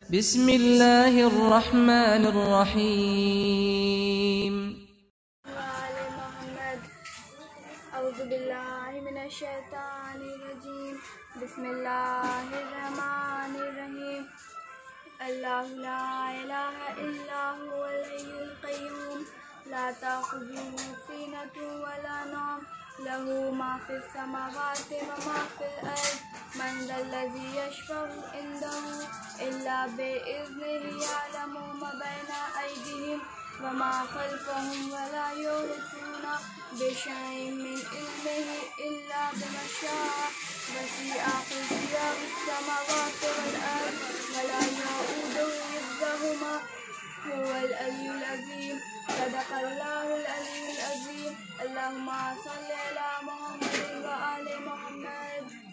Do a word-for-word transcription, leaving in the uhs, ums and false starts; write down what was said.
बिस्मिल्लाहिर्रहमानिर्रहीम। वाले मोहम्मद औज़ु बिल्लाहि मिनश शैतानिर रजीम। बिस्मिल्लाहिर्रहमानिर्रहीम। अल्लाहु ला इलाहा इल्ला हुवल हय्युल क़य्यूम ला ताख़ुज़ुहु सिनतुन वला नौम लहू मा फ़िस समावाति व मा फ़िल अर्ज़ मन ज़ल्लज़ी यशफ़अु इंदहु इल्ला बिइज़्निही यअलमु मा बैना अयदीहिम व मा ख़ल्फ़हुम व ला युहीतूना बिशैइन मिन इल्मिही इल्ला बिमा शाअ वसिअ कुर्सियुहु समावाति वल अर्ज़ व ला यऊदुहु हिफ़्ज़ुहुमा हुवल अलियुल अज़ीम। सदक़ल्लाहुल अलियुल अज़ीम। अल्लाहुम्मा सल्लि अला मुहम्मद व आलि मुहम्मद।